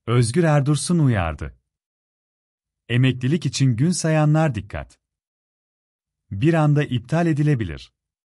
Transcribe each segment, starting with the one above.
Özgür Erdursun uyardı. Emeklilik için gün sayanlar dikkat. Bir anda iptal edilebilir.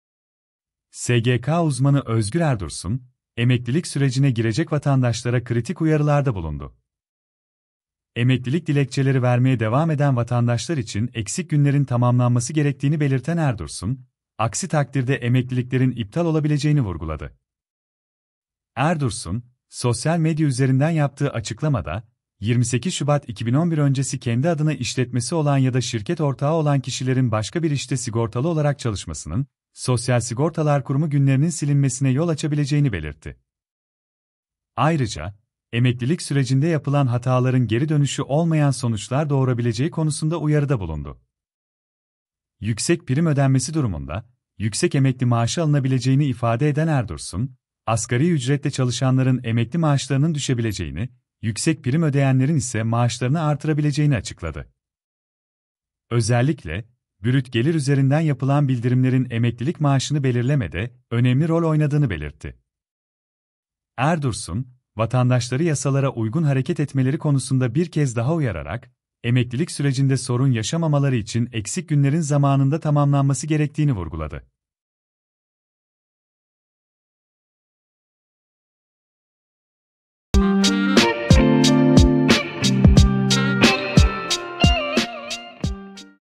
SGK uzmanı Özgür Erdursun, emeklilik sürecine girecek vatandaşlara kritik uyarılarda bulundu. Emeklilik dilekçeleri vermeye devam eden vatandaşlar için eksik günlerin tamamlanması gerektiğini belirten Erdursun, aksi takdirde emekliliklerin iptal olabileceğini vurguladı. Erdursun, sosyal medya üzerinden yaptığı açıklamada, 28 Şubat 2011 öncesi kendi adına işletmesi olan ya da şirket ortağı olan kişilerin başka bir işte sigortalı olarak çalışmasının, Sosyal Sigortalar Kurumu günlerinin silinmesine yol açabileceğini belirtti. Ayrıca, emeklilik sürecinde yapılan hataların geri dönüşü olmayan sonuçlar doğurabileceği konusunda uyarıda bulundu. Yüksek prim ödenmesi durumunda, yüksek emekli maaşı alınabileceğini ifade eden Erdursun, asgari ücretle çalışanların emekli maaşlarının düşebileceğini, yüksek prim ödeyenlerin ise maaşlarını artırabileceğini açıkladı. Özellikle, brüt gelir üzerinden yapılan bildirimlerin emeklilik maaşını belirlemede önemli rol oynadığını belirtti. Erdursun, vatandaşları yasalara uygun hareket etmeleri konusunda bir kez daha uyararak, emeklilik sürecinde sorun yaşamamaları için eksik günlerin zamanında tamamlanması gerektiğini vurguladı.